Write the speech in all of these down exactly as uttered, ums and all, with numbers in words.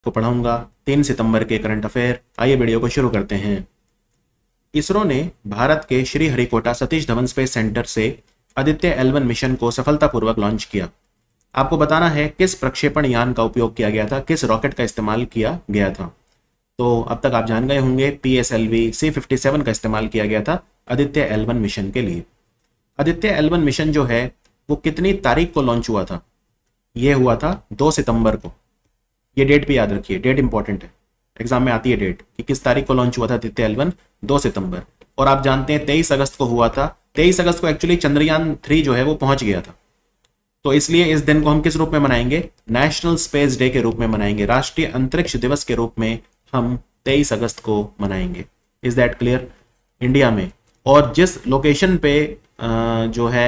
को पढ़ाऊंगा तीन सितंबर के करंट अफेयर। आइए वीडियो को शुरू करते हैं। इसरो ने भारत के श्रीहरिकोटा सतीश धवन स्पेस सेंटर से आदित्य एल वन मिशन को सफलतापूर्वक लॉन्च किया। आपको बताना है किस प्रक्षेपण यान का उपयोग किया गया था, किस रॉकेट का इस्तेमाल किया गया था। तो अब तक आप जान गए होंगे P S L V C fifty seven का इस्तेमाल किया गया था आदित्य एल वन मिशन के लिए। आदित्य एल वन मिशन जो है वो कितनी तारीख को लॉन्च हुआ था? ये हुआ था दो सितंबर को। ये डेट भी याद रखिए, डेट इंपॉर्टेंट है, एग्जाम में आती है डेट कि किस तारीख को लॉन्च हुआ था आदित्य एल वन, दो सितंबर। और आप जानते हैं तेईस अगस्त को हुआ था। तेईस अगस्त को एक्चुअली चंद्रयान थ्री जो है वो पहुंच गया था, तो इसलिए इस दिन को हम किस रूप में मनाएंगे? नेशनल स्पेस डे के रूप में मनाएंगे, राष्ट्रीय अंतरिक्ष दिवस के रूप में हम तेईस अगस्त को मनाएंगे। Is that clear? इंडिया में, और जिस लोकेशन पे जो है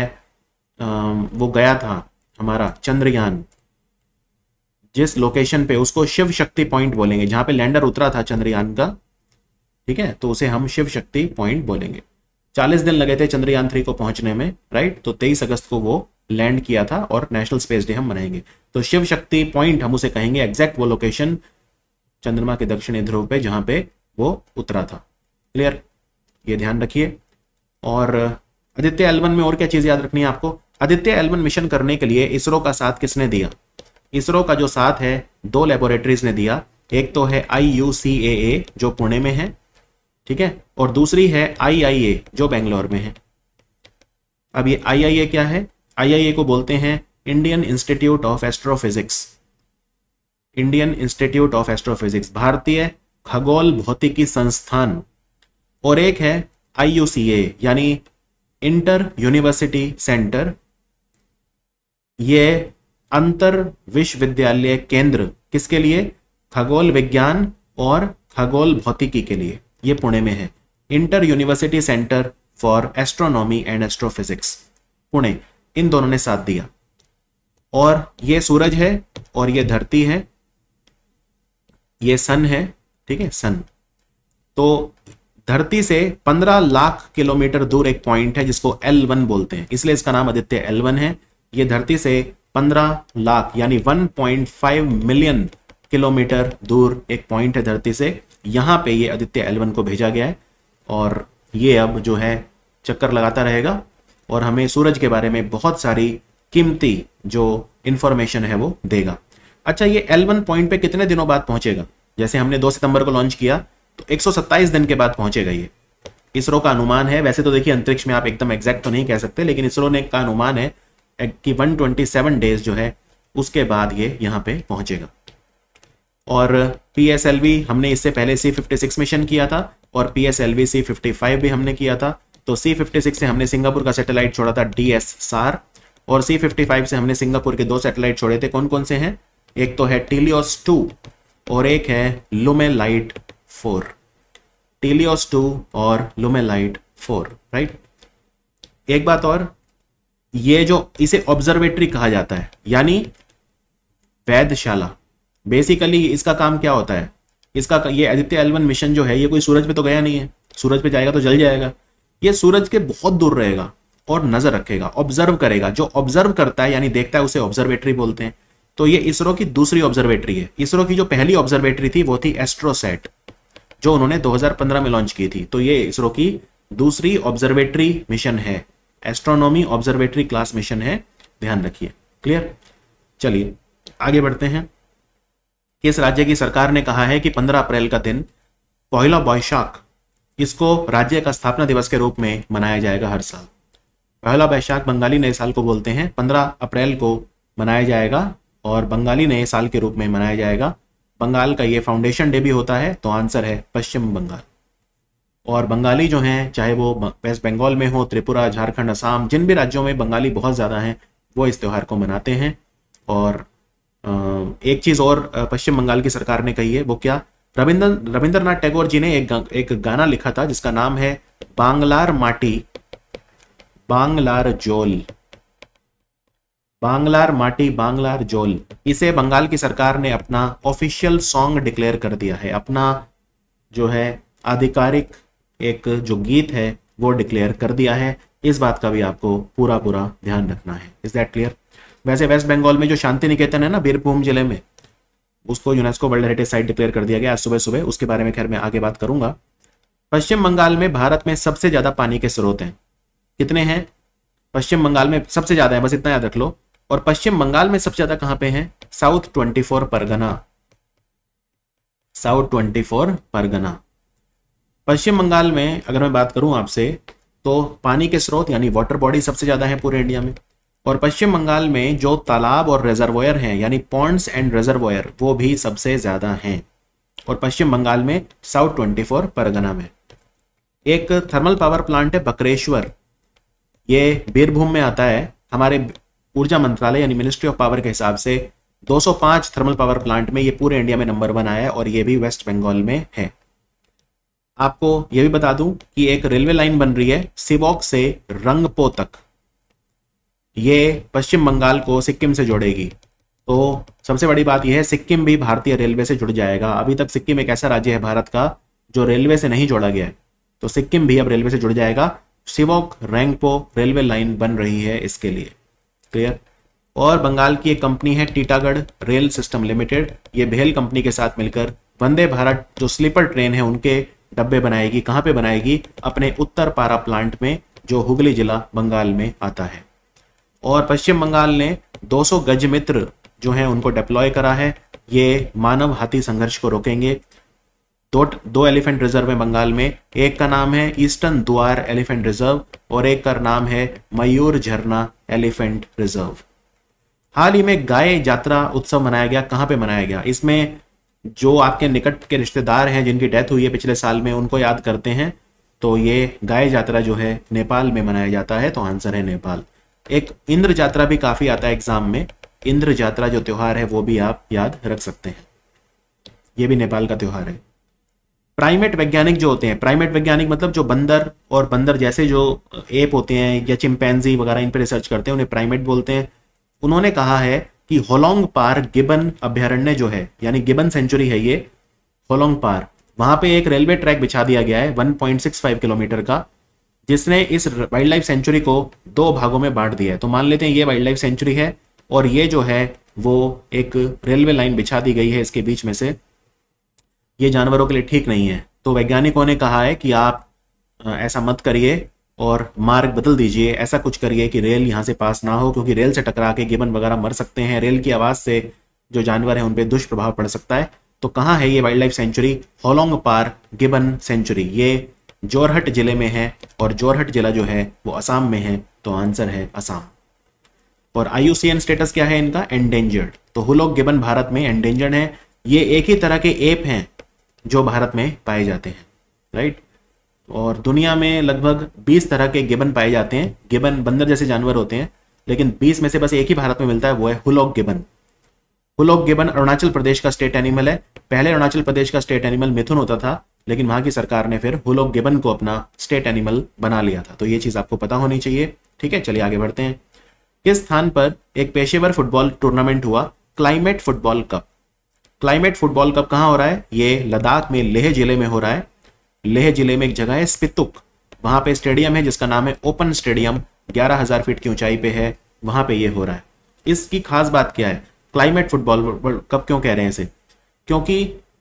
वो गया था हमारा चंद्रयान, जिस लोकेशन पे, उसको शिव शक्ति पॉइंट बोलेंगे, जहां पे लैंडर उतरा था चंद्रयान का, ठीक है, तो उसे हम शिव शक्ति पॉइंट बोलेंगे। चालीस दिन लगे थे चंद्रयान थ्री को पहुंचने में, राइट। तो तेईस अगस्त को वो लैंड किया था और नेशनल स्पेस डे हम मनाएंगे। तो शिव शक्ति पॉइंट हम उसे कहेंगे, एग्जैक्ट वो लोकेशन चंद्रमा के दक्षिणी ध्रुव पे जहां पे वो उतरा था। क्लियर? ये ध्यान रखिए। और आदित्य एल वन में और क्या चीज याद रखनी है आपको? आदित्य एल वन मिशन करने के लिए इसरो का साथ किसने दिया? इसरो का जो साथ है दो लेबोरेटरीज ने दिया। एक तो है आई यू सी ए ए जो पुणे में है, ठीक है, और दूसरी है आई आई ए जो बेंगलोर में है। अब ये आई आई ए क्या है? आई आई ए को बोलते हैं Indian Institute of Astrophysics. Indian Institute of Astrophysics, भारतीय खगोल भौतिकी संस्थान। और एक है आई यू सी ए यानी इंटर यूनिवर्सिटी सेंटर। ये अंतर विश्वविद्यालय केंद्र किसके लिए? खगोल विज्ञान और खगोल भौतिकी के लिए। ये पुणे में है, inter university centre for astronomy and astrophysics, Pune. इन दोनों ने साथ दिया। और ये सूरज है और ये धरती है, ये सन है, ठीक है, सन। तो धरती से पंद्रह लाख किलोमीटर दूर एक पॉइंट है जिसको एल वन बोलते हैं, इसलिए इसका नाम आदित्य एल वन है। ये धरती से पंद्रह लाख यानी one point five million kilometre दूर एक पॉइंट है धरती से। यहां पे ये आदित्य एल वन को भेजा गया है और ये अब जो है चक्कर लगाता रहेगा और हमें सूरज के बारे में बहुत सारी कीमती जो इंफॉर्मेशन है वो देगा। अच्छा, ये एल वन पॉइंट पे कितने दिनों बाद पहुंचेगा? जैसे हमने दो सितंबर को लॉन्च किया तो एक सौ सत्ताईस दिन के बाद पहुंचेगा। ये इसरो का अनुमान है। वैसे तो देखिए अंतरिक्ष में आप एकदम एग्जैक्ट तो नहीं कह सकते, लेकिन इसरो ने का अनुमान है कि एक सौ सत्ताईस डेज जो है उसके बाद ये यहाँ पे पहुंचेगा। और पी एस एल वी हमने इससे पहले सी फिफ्टी सिक्स मिशन किया था और P S L V C fifty five भी हमने किया था। तो सी फिफ्टी सिक्स से हमने सिंगापुर का सैटेलाइट छोड़ा था डी एस सार, और सी फिफ्टी फाइव से हमने सिंगापुर के दो सैटेलाइट छोड़े थे। कौन कौन से हैं? एक तो है टीलियोस टू और एक है लुमेलाइट फोर। टीलियोस टू और लुमेलाइट फोर, राइट। एक बात और, ये जो इसे ऑब्जर्वेटरी कहा जाता है यानी वेधशाला, बेसिकली इसका काम क्या होता है? इसका ये आदित्य एल वन मिशन जो है ये कोई सूरज पे तो गया नहीं है, सूरज पे जाएगा तो जल जाएगा। ये सूरज के बहुत दूर रहेगा और नजर रखेगा, ऑब्जर्व करेगा। जो ऑब्जर्व करता है यानी देखता है उसे ऑब्जर्वेटरी बोलते हैं। तो ये इसरो की दूसरी ऑब्जर्वेटरी है। इसरो की जो पहली ऑब्जर्वेटरी थी वो थी एस्ट्रोसैट, जो उन्होंने दो हज़ार पंद्रह में लॉन्च की थी। तो ये इसरो की दूसरी ऑब्जर्वेटरी मिशन है, एस्ट्रोनॉमी ऑब्जर्वेटरी क्लास मिशन है, ध्यान रखिए। क्लियर? चलिए आगे बढ़ते हैं। किस राज्य की सरकार ने कहा है कि पंद्रह अप्रैल का दिन, पहला बैशाख, इसको राज्य का स्थापना दिवस के रूप में मनाया जाएगा हर साल। पहला बैशाख बंगाली नए साल को बोलते हैं, पंद्रह अप्रैल को मनाया जाएगा और बंगाली नए साल के रूप में मनाया जाएगा। बंगाल का ये फाउंडेशन डे भी होता है, तो आंसर है पश्चिम बंगाल। और बंगाली जो हैं, चाहे वो वेस्ट बंगाल में हो, त्रिपुरा, झारखंड, असम, जिन भी राज्यों में बंगाली बहुत ज़्यादा हैं वो इस त्यौहार को मनाते हैं। और एक चीज़ और पश्चिम बंगाल की सरकार ने कही है, वो क्या? रविंद्र रविंद्रनाथ टैगोर जी ने एक एक गाना लिखा था जिसका नाम है बांग्लार माटी बांग्लार जोल। बांग्लार माटी बांग्लार जोल, इसे बंगाल की सरकार ने अपना ऑफिशियल सॉन्ग डिक्लेयर कर दिया है, अपना जो है आधिकारिक एक जो गीत है वो डिक्लेयर कर दिया है। इस बात का भी आपको पूरा पूरा ध्यान रखना है। Is that clear? वैसे वेस्ट बंगाल में जो शांति निकेतन है ना, बीरभूम जिले में, उसको UNESCO world heritage site declare कर दिया गया आज सुबह सुबह, उसके बारे में खैर मैं आगे बात करूंगा। पश्चिम बंगाल में भारत में सबसे ज्यादा पानी के स्रोत हैं, कितने हैं? पश्चिम बंगाल में सबसे ज्यादा है, बस इतना याद रख लो। और पश्चिम बंगाल में सबसे ज्यादा कहां पे है? South twenty four Pargana, south twenty four Pargana. Paschim Bengal में अगर मैं बात करूं आपसे तो पानी के स्रोत यानी वाटर बॉडी सबसे ज्यादा है पूरे इंडिया में, और पश्चिम बंगाल में जो तालाब और रिजर्वोयर हैं यानी पॉन्ड्स एंड रिजर्वोयर वो भी सबसे ज्यादा हैं, और पश्चिम बंगाल में साउथ ट्वेंटी फोर परगना में। एक थर्मल पावर प्लांट है बकरेश्वर, ये बीरभूम में आता है। हमारे ऊर्जा मंत्रालय यानी मिनिस्ट्री ऑफ पावर के हिसाब से दो सौ पाँच थर्मल पावर प्लांट में ये पूरे इंडिया में नंबर वन आया है, और ये भी वेस्ट बंगाल में है। आपको ये भी बता दूं कि एक रेलवे लाइन बन रही है सिवोक से रंगपो तक, ये पश्चिम बंगाल को सिक्किम से जोड़ेगी। तो सबसे बड़ी बात यह है सिक्किम भी भारतीय रेलवे से जुड़ जाएगा। अभी तक सिक्किम एक ऐसा राज्य है भारत का जो रेलवे से नहीं जोड़ा गया है, तो सिक्किम भी अब रेलवे से जुड़ जाएगा। सिवोक रंगपो रेलवे लाइन बन रही है इसके लिए, क्लियर। और बंगाल की एक कंपनी है टीटागढ़ रेल सिस्टम लिमिटेड, ये भेल कंपनी के साथ मिलकर वंदे भारत जो स्लीपर ट्रेन है उनके डब्बे बनाएगी। कहां पे बनाएगी? अपने उत्तर पारा प्लांट में, जो हुगली जिला बंगाल में आता है। और पश्चिम बंगाल ने दो सौ गज मित्र जो है उनको डिप्लॉय करा है, ये मानव हाथी संघर्ष को रोकेंगे। दो दो एलिफेंट रिजर्व है बंगाल में, एक का नाम है ईस्टर्न द्वार एलिफेंट रिजर्व और एक का नाम है मयूर झरना एलिफेंट रिजर्व। हाल ही में गाय यात्रा उत्सव मनाया गया, कहां पे मनाया गया? इसमें जो आपके निकट के रिश्तेदार हैं जिनकी डेथ हुई है पिछले साल में उनको याद करते हैं, तो ये गाय यात्रा जो है नेपाल में मनाया जाता है, तो आंसर है नेपाल। एक इंद्र यात्रा भी काफी आता है एग्जाम में, इंद्र यात्रा जो त्योहार है वो भी आप याद रख सकते हैं, ये भी नेपाल का त्योहार है। प्राइमेट वैज्ञानिक जो होते हैं, प्राइमेट वैज्ञानिक मतलब जो बंदर और बंदर जैसे जो एप होते हैं या चिंपैंजी वगैरह इन पर रिसर्च करते हैं उन्हें प्राइमेट बोलते हैं। उन्होंने कहा है कि होलोंग पार गिबन अभ्यारण्य जो है यानी गिबन सेंचुरी है ये होलोंग पार, वहां पे एक रेलवे ट्रैक बिछा दिया गया है one point six five kilometre का, जिसने इस वाइल्ड लाइफ सेंचुरी को दो भागों में बांट दिया है। तो मान लेते हैं ये वाइल्ड लाइफ सेंचुरी है और ये जो है वो एक रेलवे लाइन बिछा दी गई है इसके बीच में से, ये जानवरों के लिए ठीक नहीं है। तो वैज्ञानिकों ने कहा है कि आप ऐसा मत करिए और मार्ग बदल दीजिए, ऐसा कुछ करिए कि रेल यहाँ से पास ना हो, क्योंकि रेल से टकरा के गिबन वगैरह मर सकते हैं, रेल की आवाज से जो जानवर हैं उन पे दुष्प्रभाव पड़ सकता है। तो कहाँ है ये wildlife sanctuary? Hollongapar gibbon sanctuary, ये जोरहट जिले में है और जोरहट जिला जो है वो असम में है, तो आंसर है असम। और I U C N status क्या है इनका? एंडेंजर्ड। तो हुलॉक गिबन भारत में एंडेंजर्ड है। ये एक ही तरह के एप हैं जो भारत में पाए जाते हैं, राइट। और दुनिया में लगभग बीस तरह के गिबन पाए जाते हैं, गिबन बंदर जैसे जानवर होते हैं, लेकिन बीस में से बस एक ही भारत में मिलता है, वो है hoolock gibbon. Hoolock gibbon Arunachal Pradesh का स्टेट एनिमल है। पहले अरुणाचल प्रदेश का स्टेट एनिमल मिथुन होता था, लेकिन वहां की सरकार ने फिर हुलॉक गिबन को अपना स्टेट एनिमल बना लिया था। तो ये चीज आपको पता होनी चाहिए, ठीक है। चलिए आगे बढ़ते हैं। किस स्थान पर एक पेशेवर फुटबॉल टूर्नामेंट हुआ? Climate football cup. Climate football cup कहां हो रहा है? ये लद्दाख में लेह जिले में हो रहा है। लेह जिले में एक जगह है स्पितुक, वहां पे स्टेडियम है जिसका नाम है ओपन स्टेडियम, ग्यारह हजार फीट की ऊंचाई पे है, वहां पे ये हो रहा है। इसकी खास बात क्या है? क्लाइमेट फुटबॉल कप क्यों कह रहे हैं इसे? क्योंकि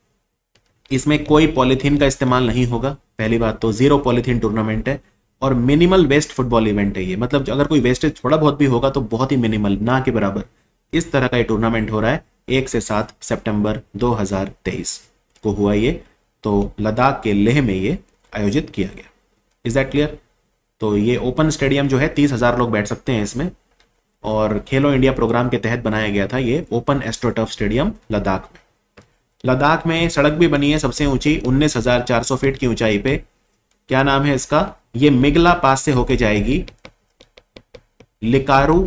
इसमें कोई पॉलीथीन का इस्तेमाल नहीं होगा, पहली बात तो जीरो पॉलीथीन टूर्नामेंट है, और मिनिमल वेस्ट फुटबॉल इवेंट है ये, मतलब अगर कोई वेस्टेज थोड़ा बहुत भी होगा तो बहुत ही मिनिमल, ना के बराबर। इस तरह का ये टूर्नामेंट हो रहा है। एक से सात सितंबर दो हज़ार तेईस को हुआ ये, तो लद्दाख के लेह में ये आयोजित किया गया। Is that clear? तो ये ओपन स्टेडियम जो है तीस हजार लोग बैठ सकते हैं इसमें, और खेलो इंडिया प्रोग्राम के तहत बनाया गया था ये ओपन एस्ट्रोटर्फ स्टेडियम लद्दाख में। लद्दाख में सड़क भी बनी है सबसे ऊंची, उन्नीस हजार चार सौ फीट की ऊंचाई पे। क्या नाम है इसका? ये मिगला पास से होके जाएगी, लिकारू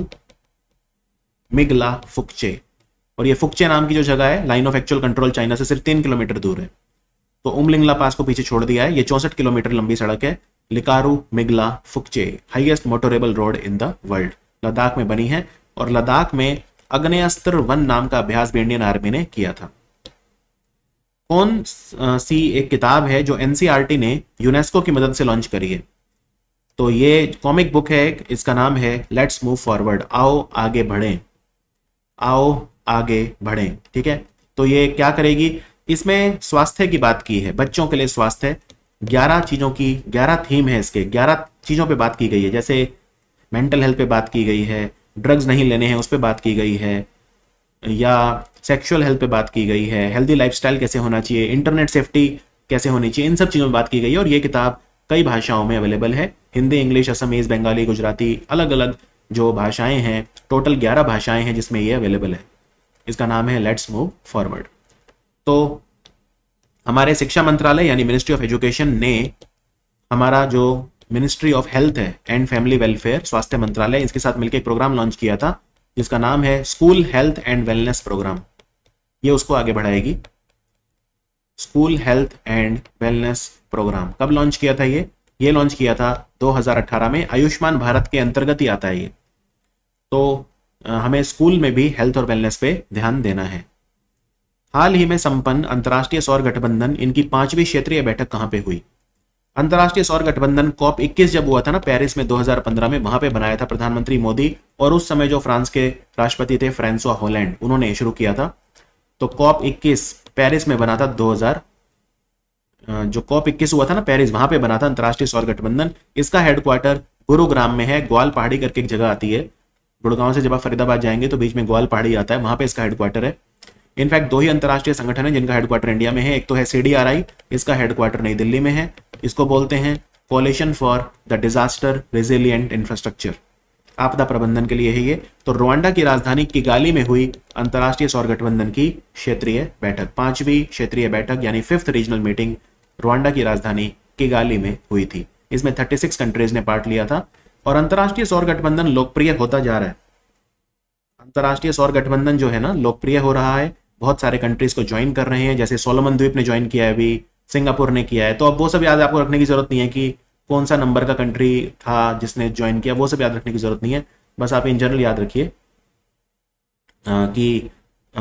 मिगला फुकचे, और ये फुकचे नाम की जो जगह है line of actual control China से सिर्फ तीन किलोमीटर दूर है। तो उमलिंगला पास को पीछे छोड़ दिया है। ये चौसठ किलोमीटर लंबी सड़क है, Likaru Migla Fukche, highest motorable road in the world, Ladakh में बनी है। और लद्दाख में अग्नेयास्त्र वन नाम का अभ्यास भी इंडियन आर्मी ने किया था। कौन सी एक किताब है जो एनसीईआरटी ने यूनेस्को की मदद से लॉन्च करी है? तो ये कॉमिक बुक है, इसका नाम है लेट्स मूव फॉरवर्ड, आओ आगे बढ़ें, आओ आगे बढ़ें, ठीक है। तो ये क्या करेगी, इसमें स्वास्थ्य की बात की है, बच्चों के लिए स्वास्थ्य, ग्यारह चीजों की, ग्यारह थीम है इसके, ग्यारह चीजों पे बात की गई है, जैसे मेंटल हेल्थ पे बात की गई है, ड्रग्स नहीं लेने हैं उस पे बात की गई है, या सेक्सुअल हेल्थ पे बात की गई है, हेल्दी लाइफस्टाइल कैसे होना चाहिए, इंटरनेट सेफ्टी कैसे होनी चाहिए, इन सब चीज़ों में बात की गई है। और ये किताब कई भाषाओं में अवेलेबल है, हिंदी, इंग्लिश, असमीज, बंगाली, गुजराती, अलग अलग जो भाषाएं हैं, टोटल ग्यारह भाषाएं हैं जिसमें ये अवेलेबल है। इसका नाम है लेट्स मूव फॉरवर्ड। तो हमारे शिक्षा मंत्रालय यानी मिनिस्ट्री ऑफ एजुकेशन ने हमारा जो मिनिस्ट्री ऑफ हेल्थ है एंड फैमिली वेलफेयर, स्वास्थ्य मंत्रालय, इसके साथ मिलकर एक प्रोग्राम लॉन्च किया था जिसका नाम है school health and wellness programme. ये उसको आगे बढ़ाएगी, school health and wellness programme. कब लॉन्च किया था ये ये लॉन्च किया था दो हज़ार अठारह में, आयुष्मान भारत के अंतर्गत ही आता है ये। तो हमें स्कूल में भी हेल्थ और वेलनेस पे ध्यान देना है। हाल ही में संपन्न अंतर्राष्ट्रीय सौर गठबंधन, इनकी पांचवी क्षेत्रीय बैठक कहां पे हुई? अंतर्राष्ट्रीय सौर गठबंधन कॉप इक्कीस जब हुआ था ना पेरिस में दो हज़ार पंद्रह में, वहां पे बनाया था प्रधानमंत्री मोदी, और उस समय जो फ्रांस के राष्ट्रपति थे फ्रांसवा होलैंड, उन्होंने शुरू किया था। तो कॉप इक्कीस पेरिस में बना था दो हज़ार, जो कॉप इक्कीस हुआ था ना पेरिस, वहां पे बना था अंतर्राष्ट्रीय सौर गठबंधन। इसका हेडक्वार्टर गुरुग्राम में है, ग्वाल पहाड़ी करके एक जगह आती है, गुड़गांव से जब आप फरीदाबाद जाएंगे तो बीच में ग्वाल पहाड़ी आता है, वहां पे इसका हेडक्वार्टर है। इनफैक्ट दो ही अंतर्राष्ट्रीय संगठन है जिनका हेडक्वार्टर इंडिया में है, एक तो है सीडीआरआई, इसका हेडक्वार्टर नई दिल्ली में है, इसको बोलते हैं coalition for the disaster resilient infrastructure, आपदा प्रबंधन के लिए है ये। तो रुवांडा की राजधानी किगाली में हुई अंतर्राष्ट्रीय सौर गठबंधन की क्षेत्रीय बैठक, पांचवी क्षेत्रीय बैठक यानी फिफ्थ रीजनल मीटिंग रुवांडा की राजधानी किगाली में हुई थी। इसमें छत्तीस कंट्रीज ने पार्ट लिया था और अंतर्राष्ट्रीय सौर गठबंधन लोकप्रिय होता जा रहा है। अंतर्राष्ट्रीय सौर गठबंधन जो है ना लोकप्रिय हो रहा है, बहुत सारे कंट्रीज को ज्वाइन कर रहे हैं, जैसे सोलोमन द्वीप ने ज्वाइन किया है, अभी सिंगापुर ने किया है। तो अब वो सब याद आपको रखने की जरूरत नहीं है कि कौन सा नंबर का कंट्री था जिसने ज्वाइन किया, वो सब याद रखने की जरूरत नहीं है। बस आप इन जनरल याद रखिए कि आ,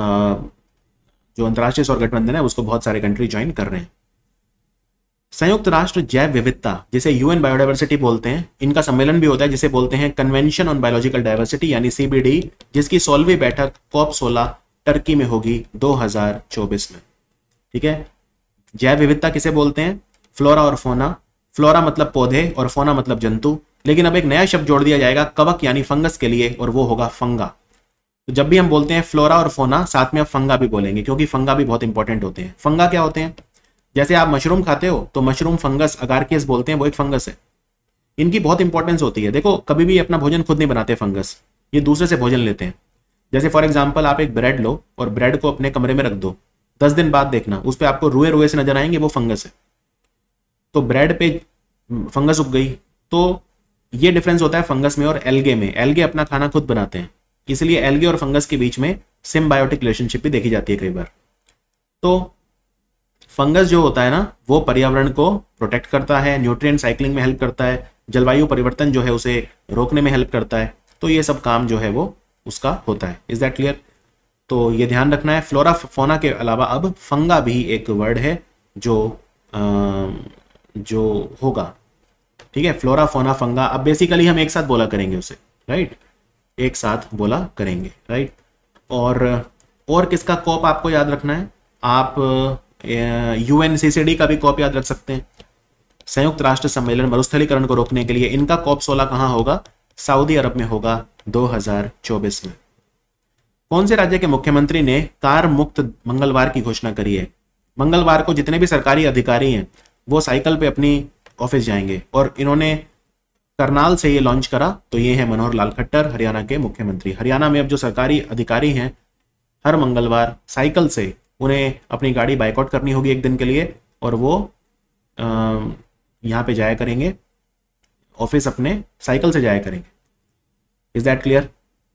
जो अंतर्राष्ट्रीय सौर गठबंधन है उसको बहुत सारे कंट्री ज्वाइन कर रहे हैं। संयुक्त राष्ट्र जैव विविधता, जिसे यूएन बायोडाइवर्सिटी बोलते हैं, इनका सम्मेलन भी होता है जिसे बोलते हैं कन्वेंशन ऑन बायोलॉजिकल डाइवर्सिटी यानी सीबीडी, जिसकी सोलहवीं बैठक कॉप सोलह टर्की में होगी दो हज़ार चौबीस में। ठीक है, जैव विविधता किसे बोलते हैं? फ्लोरा और फोना। फ्लोरा मतलब पौधे और फोना मतलब जंतु, लेकिन अब एक नया शब्द जोड़ दिया जाएगा कवक यानी फंगस के लिए, और वो होगा फंगा। तो जब भी हम बोलते हैं फ्लोरा और फोना, साथ में अब फंगा भी बोलेंगे, क्योंकि फंगा भी बहुत इंपॉर्टेंट होते हैं। फंगा क्या होते हैं? जैसे आप मशरूम खाते हो तो मशरूम फंगस अगारकियस बोलते हैं, वो एक फंगस है। इनकी बहुत इंपॉर्टेंस होती है। देखो, कभी भी अपना भोजन खुद नहीं बनाते फंगस, ये दूसरे से भोजन लेते हैं। जैसे फॉर एग्जाम्पल आप एक ब्रेड लो और ब्रेड को अपने कमरे में रख दो, दस दिन बाद देखना उस पर आपको रुए रुए से नजर आएंगे, वो फंगस है। तो ब्रेड पे फंगस उग गई। तो ये डिफरेंस होता है फंगस में और एल्गे में। एल्गे अपना खाना खुद बनाते हैं, इसलिए एल्गे और फंगस के बीच में सिम्बायोटिक रिलेशनशिप भी देखी जाती है कई बार। तो फंगस जो होता है ना, वो पर्यावरण को प्रोटेक्ट करता है, न्यूट्रिएंट साइक्लिंग में हेल्प करता है, जलवायु परिवर्तन जो है उसे रोकने में हेल्प करता है। तो ये सब काम जो है वो उसका होता है। Is that clear? तो ये ध्यान रखना है। फ्लोरा फोना के अलावा अब फंगा भी एक वर्ड है जो आ, जो होगा। ठीक है, फ्लोरा फोना फंगा, अब बेसिकली हम एक साथ बोला करेंगे उसे, राइट, एक साथ बोला करेंगे, राइट। और और किसका कॉप आपको याद रखना है? आप यूएनसीसीडी का भी कॉप याद रख सकते हैं, संयुक्त राष्ट्र सम्मेलन मरुस्थलीकरण को रोकने के लिए। इनका कॉप सोलह कहां होगा? सऊदी अरब में होगा दो हज़ार चौबीस में। कौन से राज्य के मुख्यमंत्री ने कार मुक्त मंगलवार की घोषणा करी है? मंगलवार को जितने भी सरकारी अधिकारी हैं वो साइकिल पे अपनी ऑफिस जाएंगे, और इन्होंने करनाल से ये लॉन्च करा। तो ये है मनोहर लाल खट्टर, हरियाणा के मुख्यमंत्री। हरियाणा में अब जो सरकारी अधिकारी हैं हर मंगलवार साइकिल से उन्हें अपनी गाड़ी बाइकआउट करनी होगी एक दिन के लिए, और वो यहाँ पे जाया करेंगे ऑफिस, अपने साइकिल से जाया करेंगे। Is that clear?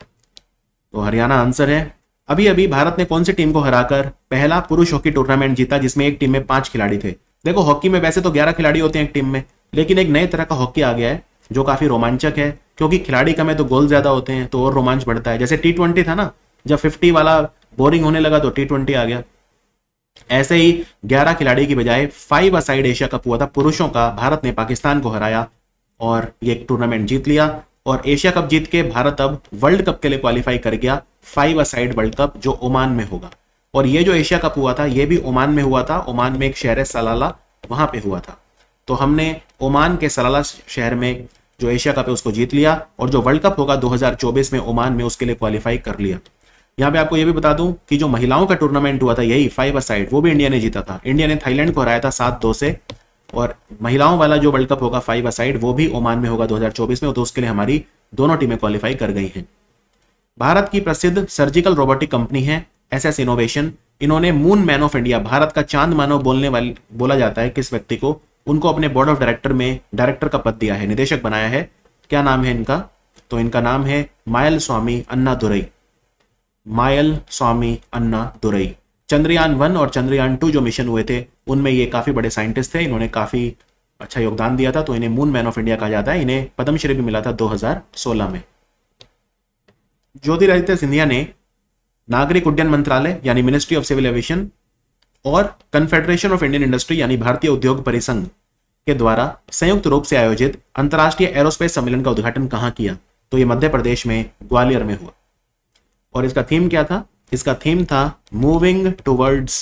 तो हरियाणा आंसर है। अभी अभी भारत ने कौन सी टीम को हराकर पहला पुरुष हॉकी टूर्नामेंट जीता जिसमें एक टीम में पांच खिलाड़ी थे? देखो, हॉकी में वैसे तो ग्यारह खिलाड़ी होते हैं एक टीम में, लेकिन एक नए तरह का हॉकी आ गया है जो काफी रोमांचक है, क्योंकि खिलाड़ी कम है तो गोल ज्यादा होते हैं, तो और रोमांच बढ़ता है। जैसे टी ट्वेंटी था ना, जब फिफ्टी वाला बोरिंग होने लगा तो टी ट्वेंटी आ गया। ऐसे ही ग्यारह खिलाड़ी की बजाय five a side Asia cup हुआ था पुरुषों का, भारत ने पाकिस्तान को हराया और ये टूर्नामेंट जीत लिया। और एशिया कप जीत के भारत अब वर्ल्ड कप के लिए क्वालिफाई कर गया, five a side world cup जो ओमान में होगा। और ये जो एशिया कप हुआ था ये भी ओमान में हुआ था। ओमान में एक शहर है सलाला, वहां पे हुआ था। तो हमने ओमान के सलाला शहर में जो एशिया कप है उसको जीत लिया, और जो वर्ल्ड कप होगा दो हज़ार चौबीस में ओमान में, उसके लिए क्वालिफाई कर लिया। यहाँ पे आपको ये भी बता दूं कि जो महिलाओं का टूर्नामेंट हुआ था यही फाइव अ साइड, वो भी इंडिया ने जीता था। इंडिया ने थाईलैंड को हराया था सात दो से, और महिलाओं वाला जो वर्ल्ड कप होगा फाइव अ साइड वो भी ओमान में होगा दो हज़ार चौबीस में, तो उसके लिए हमारी दोनों टीमें क्वालिफाई कर गई हैं। भारत की प्रसिद्ध सर्जिकल रोबोटिक कंपनी है एस एस इनोवेशन। इन्होंने moon man of India, Bharat का चांद मानव बोलने वाले बोला जाता है किस व्यक्ति को, उनको अपने बोर्ड ऑफ डायरेक्टर में डायरेक्टर का पद दिया है, निदेशक बनाया है। क्या नाम है इनका? तो इनका नाम है Mylswamy Annadurai. Mylswamy Annadurai. Chandrayaan one और चंद्रयान टू जो मिशन हुए थे उनमें ये काफी बड़े साइंटिस्ट थे, इन्होंने काफी अच्छा योगदान दिया था, तो इन्हें मून मैन ऑफ इंडिया कहा जाता है। इन्हें पद्मश्री भी मिला था दो हज़ार सोलह में। ज्योतिरादित्य सिंधिया ने नागरिक उड्डयन मंत्रालय यानी मिनिस्ट्री ऑफ सिविल एविएशन और कन्फेडरेशन ऑफ इंडियन इंडस्ट्री यानी भारतीय उद्योग परिसंघ के द्वारा संयुक्त रूप से आयोजित अंतर्राष्ट्रीय एरोस्पेस सम्मेलन का उद्घाटन कहां किया? तो ये मध्य प्रदेश में ग्वालियर में हुआ। और इसका थीम क्या था? इसका थीम था moving towards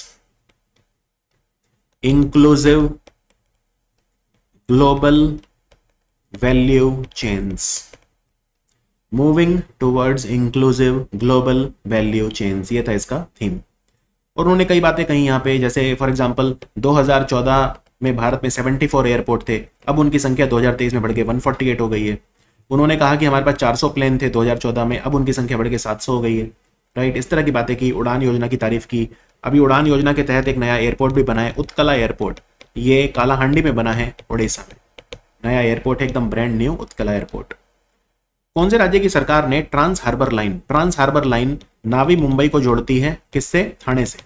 inclusive global value chains. Moving towards inclusive global value chains, ये था इसका थीम। और उन्होंने कई बातें कही यहाँ पे, जैसे फॉर एग्जांपल दो हज़ार चौदह में भारत में चौहत्तर एयरपोर्ट थे, अब उनकी संख्या दो हज़ार तेईस में बढ़ के एक सौ अड़तालीस हो गई है। उन्होंने कहा कि हमारे पास चार सौ प्लेन थे दो हज़ार चौदह में, अब उनकी संख्या बढ़ के सात सौ हो गई है। राइट, इस तरह की बातें की। उड़ान योजना की तारीफ की। अभी उड़ान योजना के तहत एक नया एयरपोर्ट भी बना है, उत्कला एयरपोर्ट। ये कालाहांडी में बना है, उड़ीसा में। नया एयरपोर्ट है, एकदम ब्रांड न्यू उत्कला एयरपोर्ट। कौन से राज्य की सरकार ने trans harbour line, trans harbour line Navi Mumbai को जोड़ती है किससे? ठाणे से।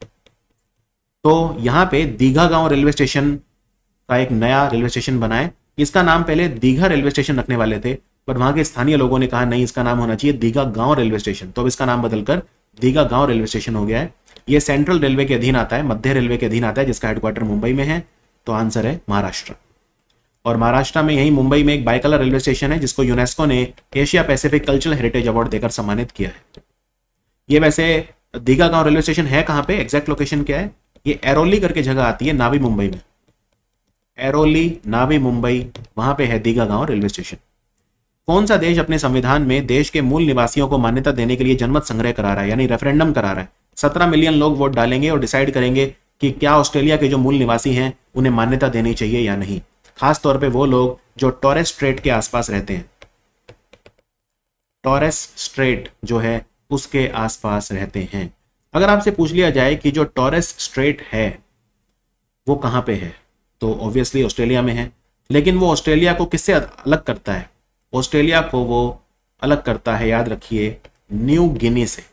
तो यहां पे दीघा गांव रेलवे स्टेशन का एक नया रेलवे स्टेशन बना है। इसका नाम पहले दीघा रेलवे स्टेशन रखने वाले थे, पर वहां के स्थानीय लोगों ने कहा नहीं, इसका नाम होना चाहिए दीघा गांव रेलवे स्टेशन, तो अब इसका नाम बदलकर दीघा गांव रेलवे स्टेशन हो गया है। ये सेंट्रल रेलवे के अधीन आता है, मध्य रेलवे के अधीन आता है, जिसका हेडक्वार्टर मुंबई में है। तो आंसर है महाराष्ट्र। और महाराष्ट्र में यही मुंबई में एक बाइकलर रेलवे स्टेशन है जिसको यूनेस्को ने Asia Pacific cultural heritage award देकर सम्मानित किया है। ये वैसे दीघा गांव रेलवे स्टेशन है कहां पे? एग्जैक्ट लोकेशन क्या है? ये एरोली करके जगह आती है नावी मुंबई में। एरोली नावी मुंबई, वहां पे है दीघा गांव रेलवे स्टेशन। कौन सा देश अपने संविधान में देश के मूल निवासियों को मान्यता देने के लिए जनमत संग्रह करा रहा है, यानी रेफरेंडम करा रहा है? सत्रह मिलियन लोग वोट डालेंगे और डिसाइड करेंगे कि क्या ऑस्ट्रेलिया के जो मूल निवासी हैं उन्हें मान्यता देनी चाहिए या नहीं। खास तौर पे वो लोग जो टॉरेस स्ट्रेट के आसपास रहते हैं, टॉरेस स्ट्रेट जो है उसके आसपास रहते हैं। अगर आपसे पूछ लिया जाए कि जो टॉरेस स्ट्रेट है वो कहां पे है, तो ऑब्वियसली ऑस्ट्रेलिया में है। लेकिन वो ऑस्ट्रेलिया को किससे अलग करता है? ऑस्ट्रेलिया को वो अलग करता है, याद रखिए, न्यू गिनी से।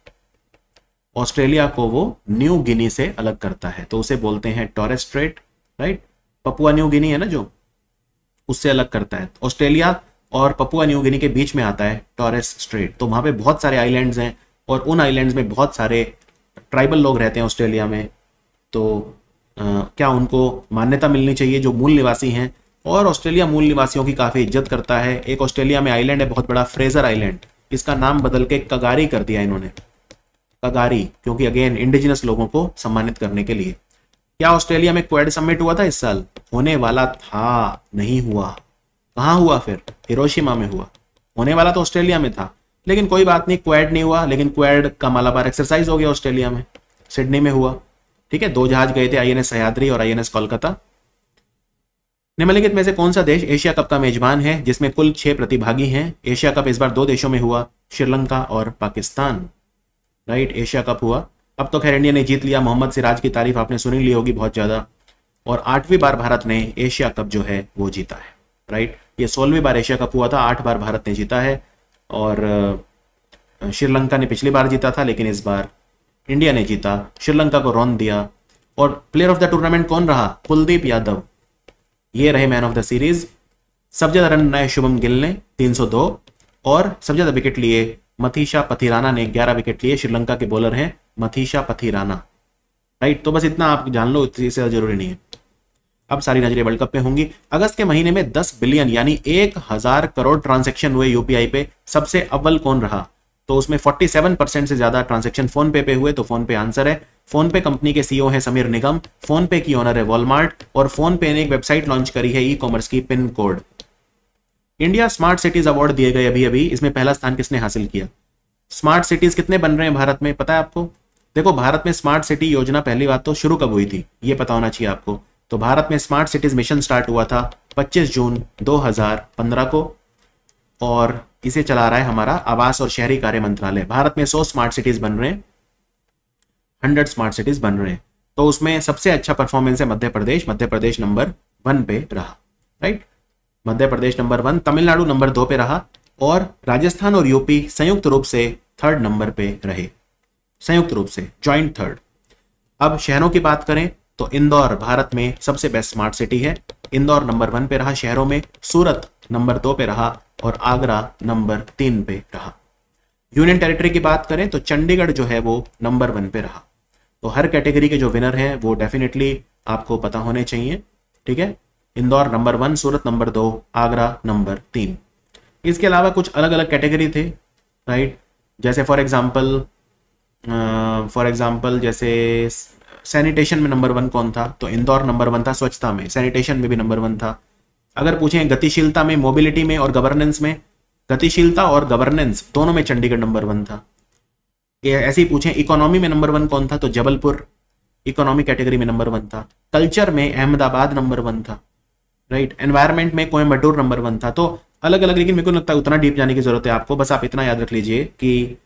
ऑस्ट्रेलिया को वो न्यू गिनी से अलग करता है, तो उसे बोलते हैं Torres Strait. Right, Papua New Guinea है ना जो, उससे अलग करता है। ऑस्ट्रेलिया और पपुआ न्यू गिनी के बीच में आता है टॉरेस स्ट्रेट। तो वहां पे बहुत सारे आइलैंड्स हैं और उन आइलैंड्स में बहुत सारे ट्राइबल लोग रहते हैं ऑस्ट्रेलिया में। तो आ, क्या उनको मान्यता मिलनी चाहिए जो मूल निवासी हैं? और ऑस्ट्रेलिया मूल निवासियों की काफी इज्जत करता है। एक ऑस्ट्रेलिया में आइलैंड है बहुत बड़ा, फ्रेजर आइलैंड, इसका नाम बदल के कगारी कर दिया इन्होंने, कगारी, क्योंकि अगेन इंडिजिनस लोगों को सम्मानित करने के लिए। क्या ऑस्ट्रेलिया में क्वेड समिट हुआ था इस साल? होने वाला था, नहीं हुआ। कहां हुआ फिर? हिरोशिमा में हुआ। होने वाला तो ऑस्ट्रेलिया में था, लेकिन कोई बात नहीं, क्वेड नहीं हुआ। लेकिन क्वेड का मालाबार एक्सरसाइज हो गया ऑस्ट्रेलिया में, सिडनी में हुआ। ठीक है, दो जहाज गए थे, आईएनएस सह्याद्री और आईएनएस कोलकाता। निम्नलिखित में से कौन सा देश एशिया कप का मेजबान है जिसमें कुल छह प्रतिभागी हैं? एशिया कप इस बार दो देशों में हुआ, श्रीलंका और पाकिस्तान। राइट, एशिया कप हुआ। अब तो खैर इंडिया ने जीत लिया, मोहम्मद सिराज की तारीफ आपने सुनी ली होगी बहुत ज्यादा। और आठवीं बार भारत ने एशिया कप जो है वो जीता है। राइट, ये सोलहवीं बार एशिया कप हुआ था, आठ बार भारत ने जीता है। और श्रीलंका ने पिछली बार जीता था, लेकिन इस बार इंडिया ने जीता, श्रीलंका को रौंद दिया। और प्लेयर ऑफ द टूर्नामेंट कौन रहा? कुलदीप यादव, ये रहे मैन ऑफ द सीरीज। सबसे ज्यादा रन बनाए शुभम गिल ने तीन सौ दो, और सबसे ज्यादा विकेट लिए मथीशा पथिराना ने ग्यारह विकेट लिए। श्रीलंका के बॉलर हैं मथीशा पथिराना। राइट, तो बस इतना आप जान लो, इससे ज्यादा जरूरी नहीं है। अब सारी नजरें वर्ल्ड कप पे होंगी। अगस्त के महीने में दस बिलियन यानी एक हजार करोड़ ट्रांजैक्शन हुए यूपीआई पे। सबसे अव्वल कौन रहा? तो उसमें सैंतालीस परसेंट से ज्यादा ट्रांजैक्शन फोन पे पे हुए, तो फोन पे आंसर है। फोन पे कंपनी के सीईओ हैं समीर निगम, फोन पे की ओनर है वॉलमार्ट, और फोन पे ने एक वेबसाइट लॉन्च करी है ई कॉमर्स की, pin code. India smart cities award दिए गए अभी अभी, इसमें पहला स्थान किसने हासिल किया? स्मार्ट सिटीज कितने बन रहे हैं भारत में, पता है आपको? देखो, भारत में स्मार्ट सिटी योजना पहली बात तो शुरू कब हुई थी, ये पता होना चाहिए आपको। तो भारत में स्मार्ट सिटीज मिशन स्टार्ट हुआ था पच्चीस जून दो हज़ार पंद्रह को, और इसे चला रहा है हमारा आवास और शहरी कार्य मंत्रालय। भारत में सौ स्मार्ट सिटीज बन रहे हैं, हंड्रेड स्मार्ट सिटीज बन रहे हैं। तो उसमें सबसे अच्छा परफॉर्मेंस है मध्य प्रदेश, मध्य प्रदेश नंबर वन पे रहा, right. Madhya Pradesh number one, Tamil Nadu number दो पे रहा, और राजस्थान और यूपी संयुक्त रूप से थर्ड नंबर पे रहे, संयुक्त रूप से, ज्वाइंट थर्ड। अब शहरों की बात करें तो इंदौर भारत में सबसे बेस्ट स्मार्ट सिटी है, इंदौर नंबर वन पे रहा शहरों में, सूरत नंबर दो पे रहा, और आगरा नंबर तीन पे रहा। यूनियन टेरिटरी की बात करें तो चंडीगढ़ जो है वो नंबर वन पे रहा। तो हर कैटेगरी के जो विनर हैं वो डेफिनेटली आपको पता होने चाहिए, ठीक है। Indore number one, Surat number दो, आगरा नंबर तीन। इसके अलावा कुछ अलग अलग कैटेगरी थे, राइट। जैसे फॉर एग्जांपल फॉर एग्जांपल जैसे सैनिटेशन में नंबर वन कौन था, तो इंदौर नंबर वन था स्वच्छता में, सैनिटेशन में भी नंबर वन था। अगर पूछें गतिशीलता में, मोबिलिटी में और गवर्नेंस में, गतिशीलता और गवर्नेंस दोनों में चंडीगढ़ नंबर वन था। ऐसे ही पूछें इकोनॉमी में नंबर वन कौन था, तो जबलपुर इकोनॉमी कैटेगरी में नंबर वन था। कल्चर में अहमदाबाद नंबर वन था, राइट। एनवायरमेंट में कोयम्बटूर नंबर वन था। तो अलग अलग, लेकिन मेरे को लगता है उतना डीप जाने की जरूरत है आपको, बस आप इतना याद रख लीजिए कि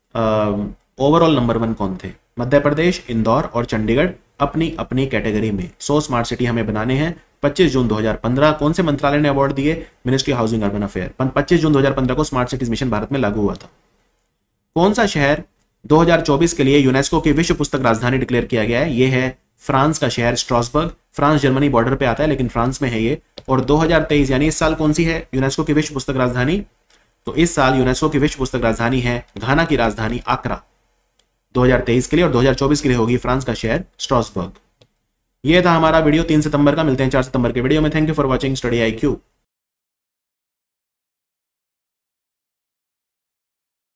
ओवरऑल नंबर वन कौन थे। मध्य प्रदेश, इंदौर और चंडीगढ़ अपनी अपनी कैटेगरी में सौ स्मार्ट सिटी हमें बनाने हैं। पच्चीस जून दो हज़ार पंद्रह कौन से मंत्रालय ने अवार्ड दिए? Ministry housing urban affair. पच्चीस जून दो हज़ार पंद्रह को स्मार्ट सिटीज मिशन भारत में लागू हुआ था। कौन सा शहर दो हज़ार चौबीस के लिए यूनेस्को की विश्व पुस्तक राजधानी डिक्लेयर किया गया है? यह है फ्रांस का शहर स्ट्रासबर्ग। फ्रांस जर्मनी बॉर्डर पे आता है लेकिन फ्रांस में है ये। और दो हज़ार तेईस यानी इस साल कौन सी है यूनेस्को की विश्व पुस्तक राजधानी? तो इस साल यूनेस्को की विश्व पुस्तक राजधानी है घाना की राजधानी आक्रा, दो हज़ार तेईस के लिए, और दो हज़ार चौबीस के लिए होगी फ्रांस का शहर स्ट्रासबर्ग। ये था हमारा वीडियो तीन सितंबर का। मिलते हैं चार सितंबर के वीडियो में। Thank you for watching study I Q.